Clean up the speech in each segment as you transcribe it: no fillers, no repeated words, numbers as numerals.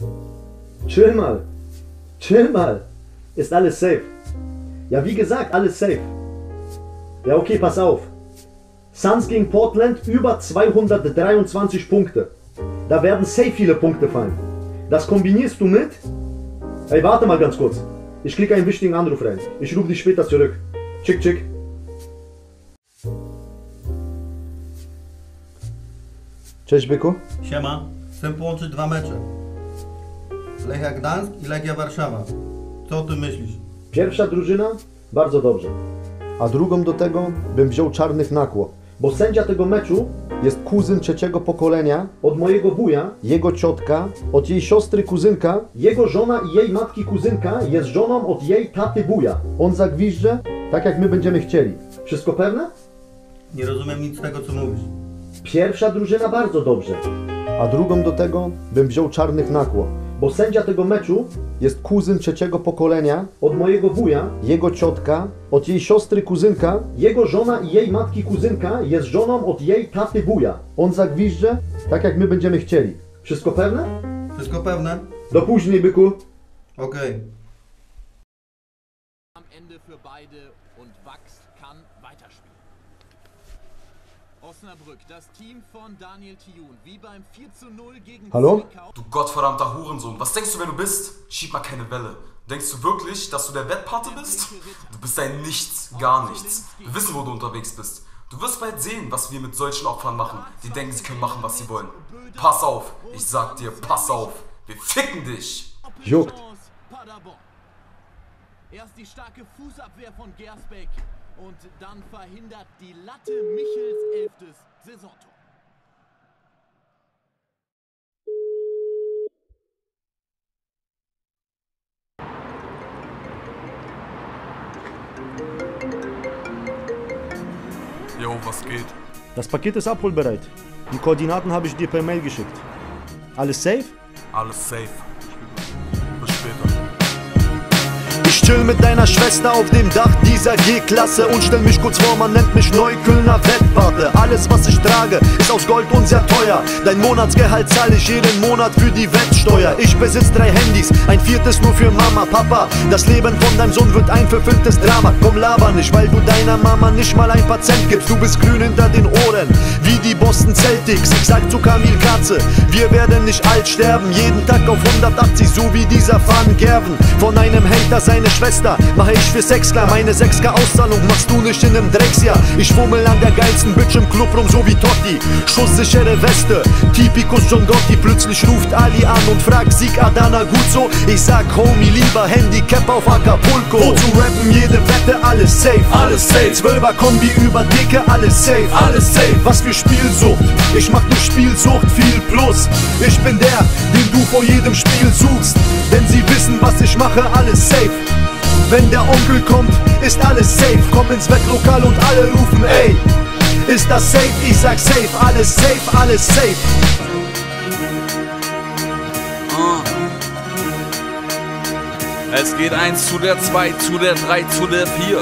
Chill mal. Chill mal. Ist alles safe. Ja, wie gesagt, alles safe. Ja, okay, pass auf. Suns gegen Portland, über 223 Punkte. Da werden safe viele Punkte fallen. Das kombinierst du mit... Ey, warte mal ganz kurz. Ich klicke einen wichtigen Anruf rein. Ich rufe dich später zurück. Chick, chick. Cześć, byku. Siema. Chcę połączyć dwa mecze. Lechia Gdańsk i Legia Warszawa. Co o tym myślisz? Pierwsza drużyna? Bardzo dobrze. A drugą do tego bym wziął Czarnych na kło. Bo sędzia tego meczu jest kuzyn trzeciego pokolenia od mojego wuja, jego ciotka, od jej siostry kuzynka, jego żona i jej matki kuzynka jest żoną od jej taty wuja. On zagwizdże tak jak my będziemy chcieli. Wszystko pewne? Nie rozumiem nic z tego, co mówisz. Pierwsza drużyna bardzo dobrze. A drugą do tego bym wziął Czarnych na kło. Bo sędzia tego meczu jest kuzyn trzeciego pokolenia od mojego wuja, jego ciotka, od jej siostry kuzynka, jego żona i jej matki kuzynka jest żoną od jej taty wuja. On zagwizdże tak jak my będziemy chcieli. Wszystko pewne? Wszystko pewne? Do później, byku. Okej. Am Ende für beide und Wachs kann weiterspielen. Osnabrück, das Team von Daniel Thioun, wie beim 4:0 gegen Hallo? Zwickau. Du gottverdammter Hurensohn, was denkst du, wer du bist? Schieb mal keine Welle. Denkst du wirklich, dass du der Wettpate bist? Du bist ein Nichts, gar nichts. Wir wissen, wo du unterwegs bist. Du wirst bald sehen, was wir mit solchen Opfern machen, die denken, sie können machen, was sie wollen. Pass auf, ich sag dir, pass auf. Wir ficken dich. Juckt. Paderborn. Erst die starke Fußabwehr von Gersbeck und dann verhindert die Latte Michels 11. Saisontor. Jo, was geht? Das Paket ist abholbereit. Die Koordinaten habe ich dir per Mail geschickt. Alles safe? Alles safe. Bis später. Ich chill mit deiner Schwester auf dem Dach dieser G-Klasse und stell mich kurz vor, man nennt mich Neuköllner Wettpate. Alles was ich trage ist aus Gold und sehr teuer. Dein Monatsgehalt zahle ich jeden Monat für die Wettsteuer. Ich besitze 3 Handys, ein 4. nur für Mama, Papa. Das Leben von deinem Sohn wird ein verfilmtes Drama. Komm, laber nicht, weil du deiner Mama nicht mal ein paar Cent gibst. Du bist grün hinter den Ohren, wie die Boston Celtics. Ich sag zu Kamil Katze, wir werden nicht alt sterben. Jeden Tag auf 180, so wie dieser Van Gerven. Von einem Hater seine Schwester mache ich für Sex klar. Meine 6K Auszahlung machst du nicht in einem Drecksjahr. Ich fummel an der geilsten Bitch im Club rum, so wie Totti. Schusssichere Weste, Typicus John Gotti. Plötzlich ruft Ali an und fragt Sieg Adana gut so. Ich sag Homie, lieber Handicap auf Acapulco. Wozu rappen, jede Wette, alles safe. Alles safe, 12er Kombi über Dicke, alles safe. Alles safe, was für Spielsucht. Ich mach durch Spielsucht viel plus. Ich bin der, den du vor jedem Spiel suchst. Denn sie wissen, was ich mache, alles safe. Wenn der Onkel kommt, ist alles safe. Komm ins Wettlokal und alle rufen ey. Ist das safe? Ich sag safe. Alles safe, alles safe. Es geht 1 zu der 2, zu der 3, zu der 4.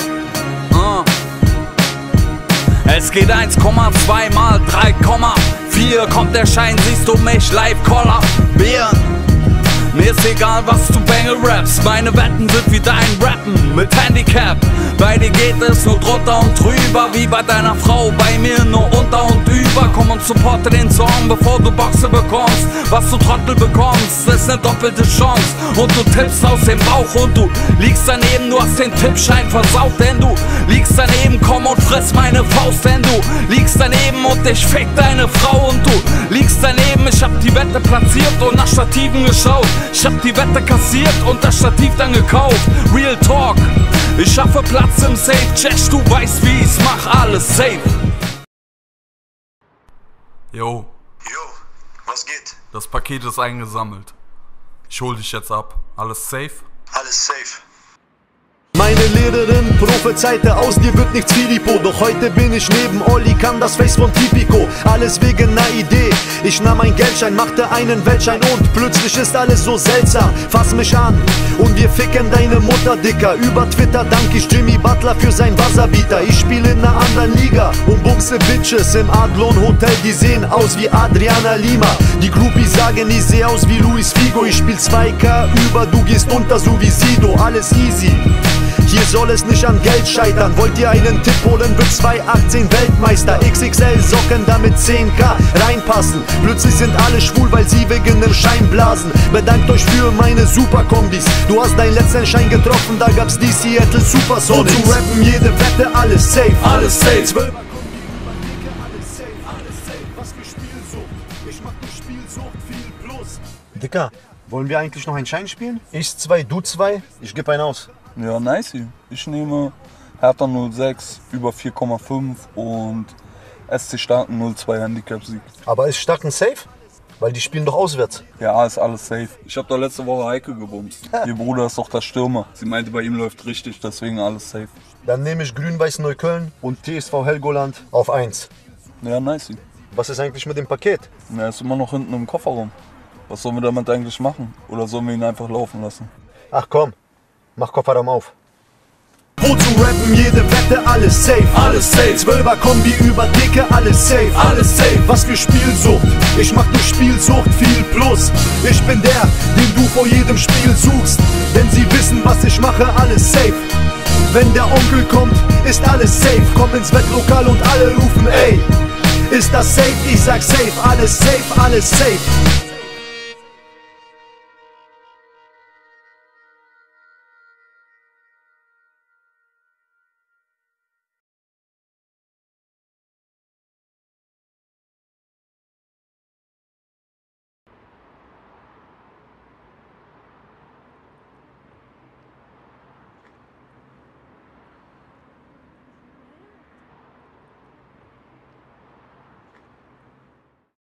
Es geht 1,2 mal 3,4. Kommt der Schein, siehst du mich live, Collar, Bären. Mir ist egal, was du Bengel rappst. Meine Wetten sind wie dein Rappen mit Handicap. Bei dir geht es nur drunter und drüber, wie bei deiner Frau, bei mir nur unter und über. Komm und supporte den Song, bevor du Boxe bekommst. Was du Trottel bekommst, ist eine doppelte Chance. Und du tippst aus dem Bauch und du liegst daneben. Du hast den Tippschein versaut, denn du liegst daneben. Komm und friss meine Faust, denn du liegst daneben. Und ich fick deine Frau und du liegst daneben. Ich hab die Wette platziert und nach Stativen geschaut. Ich hab die Wette kassiert und das Stativ dann gekauft. Real Talk, ich schaffe Platz im Safe. Jess, du weißt wie ich's mach, alles safe. Jo, was geht? das Paket ist eingesammelt. Ich hol dich jetzt ab. Alles safe? Alles safe. Meine Lehrerin prophezeite, aus dir wird nichts Filippo. Doch heute bin ich neben Olli, kann das Face von Tipico. Alles wegen ner Idee, ich nahm ein Geldschein, machte einen Weltschein und plötzlich ist alles so seltsam. Fass mich an und wir ficken deine Mutter, Dicker. Über Twitter dank ich Jimmy Butler für sein Wasserbieter. Ich spiele in ner anderen Liga und bumse Bitches im Adlon Hotel, die sehen aus wie Adriana Lima. Die Groupies sagen, ich seh aus wie Luis Figo. Ich spiel 2K über, du gehst unter so wie Sido. Alles easy, hier soll es nicht an Geld scheitern. Wollt ihr einen Tipp holen, wird 2018 Weltmeister. XXL Socken, damit 10K reinpassen. Plötzlich sind alle schwul, weil sie wegen nem Schein blasen. Bedankt euch für meine Superkombis. Du hast deinen letzten Schein getroffen, da gab's die Seattle Supersonics. Und zu rappen jede Wette, alles safe, alles safe. 12er Kombi, Überdicke, alles safe, alles safe. Was für Spielsucht, ich mach die Spielsucht viel plus. Dicker, wollen wir eigentlich noch einen Schein spielen? Ich 2, du 2, ich geb einen aus. Ja, nice. Ich nehme Hertha 06 über 4,5 und SC Starken 0,2 Handicap-Sieg. Aber ist Starken safe? Weil die spielen doch auswärts. Ja, ist alles safe. Ich habe doch letzte Woche Heike gebumst. Ihr Bruder ist doch der Stürmer. Sie meinte, bei ihm läuft richtig, deswegen alles safe. Dann nehme ich Grün-Weiß Neukölln und TSV Helgoland auf 1. Ja, nice. Was ist eigentlich mit dem Paket? Er ist immer noch hinten im Kofferraum. Was sollen wir damit eigentlich machen? Oder sollen wir ihn einfach laufen lassen? Ach komm, mach Kofferraum auf. Wozu rappen, jede Wette, alles safe, alles safe. 12er Kombi, Überdicke, alles safe, alles safe. Was für Spielsucht, ich mach durch Spielsucht viel plus. Ich bin der, den du vor jedem Spiel suchst. Denn sie wissen, was ich mache, alles safe. Wenn der Onkel kommt, ist alles safe. Komm ins Wettlokal und alle rufen ey. Ist das safe? Ich sag safe, alles safe, alles safe.